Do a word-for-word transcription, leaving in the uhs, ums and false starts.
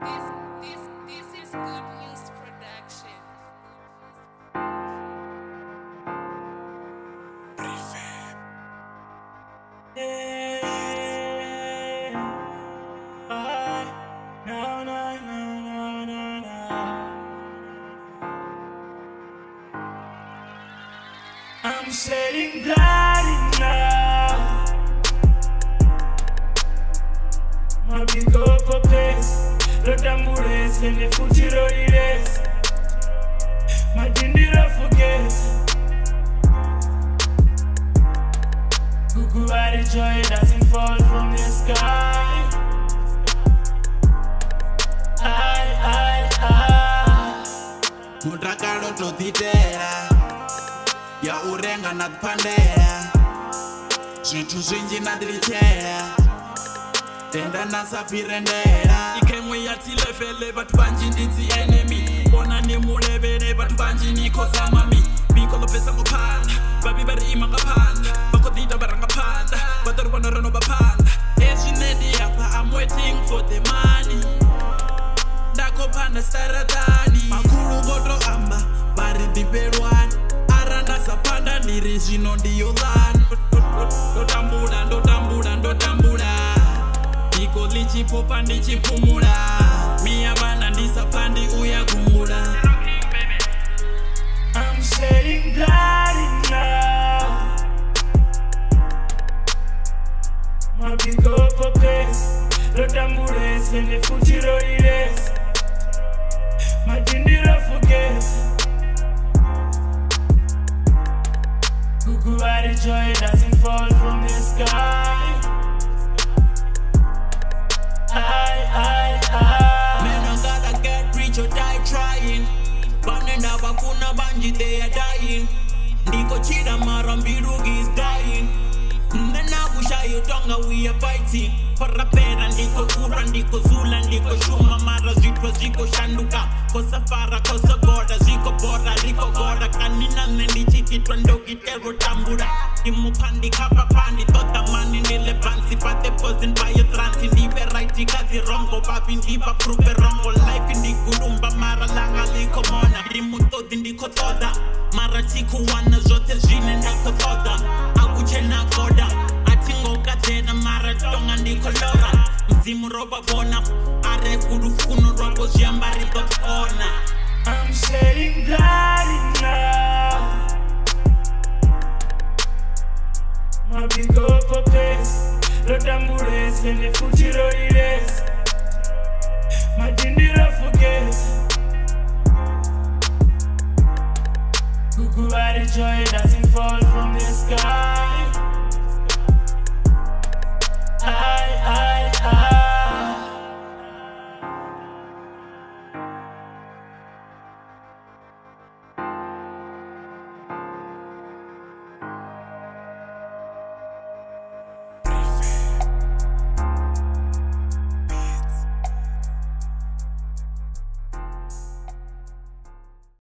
This, this is good news production. Yeah. I, no, no, no, no, no, no. I'm shedding blood now. My big up a place. Rotambures and the futuro is. My dindira forgets. Gugu are the joy doesn't fall from the sky. I, I, I. Mutrakalo totitera ya urenga na kupandera zvintu zvinji nadirichera tenda nasapirendera ikemwe yatilevele vatu vanji ndidzi enemy bona nemulevele vatu vanji nikozamami bikolopesa ngopanda vavi vari ima ngapanda vakodita varanga panda vatori vanorano vapanda ezvinedi apa I'm waiting for the money ndakopanda saratani makuru votoamba vari diperwani arandasapanda ndiri zvino ndiyolani ndotambura ndotambura ndotambura iko lichipopa ndichipumura miya vana ndisapandi uya gumura I'm shedding blood now. My big up a place. Rotambures and the futuro is. My dindira forgets. Gugu are the joy doesn't fall from the sky. I, I, I. Man, I gotta get rich or die trying. Banenda bakuna banji, they are dying. Ndiko chida marambirugi is dying. Nena busha yotonga, we are fighting. Parapera ndiko kura, ndiko zula, ndiko shuma. Mara zitwa ziko shanduka. Kosa fara, kosa goda, ziko bora, riko goda. Kanina nendi chiki twandoki tero tambura. Imu pandi kapa pandi, tota mani nile bansi. Pate pozin bayo transi, nipe righti kazi rongo. Papi ndipa prupe rongo. Life ndiko lumba, mara langa liko mona. Imu todi ndiko toda. Mara tiku wana zote zine ndako toda. Aguche na goda. Atingo katena mara tonga ndiko lora. Mzimu roba bona. Are kuru funo robo ziambari dot ona. I'm shedding blood now. My big up a place. Rotambures and the futuro is.